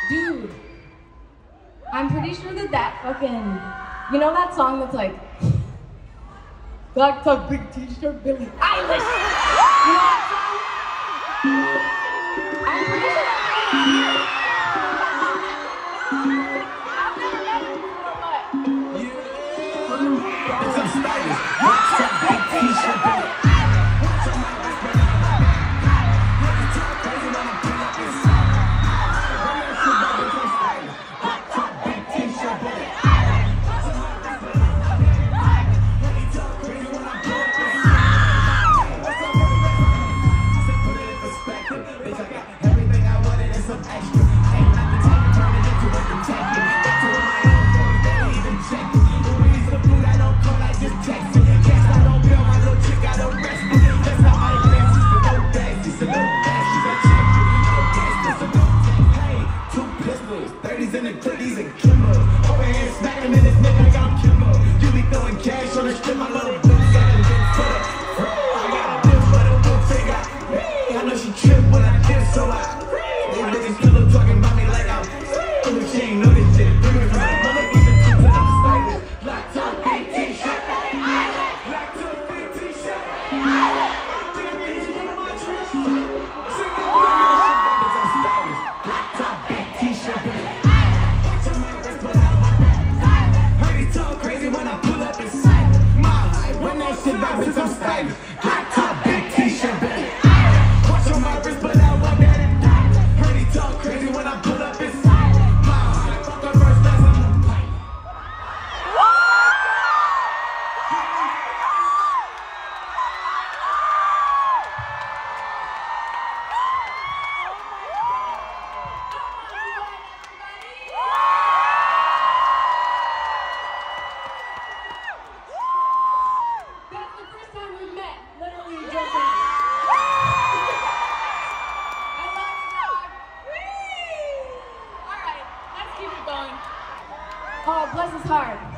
Dude, I'm pretty sure that fucking, you know that song that's like, Black Tuck, Big T-shirt, Billie Eilish. You know that song? I'm pretty sure that's in the cookies and Kimbo. Over here smacking in this nigga like I'm Kimbo. You be throwing cash on the strip, my little bitch sucking dick for the I got a dip for the book figure. I know she trip when I dip, so I these bitches still up talking about me like I'm she ain't know this shit. Bring it from the mother, even to the stylist. Black top, big T-shirt. Black top, big T-shirt. Black top, big T-shirt. I'm stylish. Black top, big T-shirt, baby. Watch on my wrist, but I want that. Heard he talk crazy when I pull up inside. Fuck the first class on the pipe. Oh, bless his heart.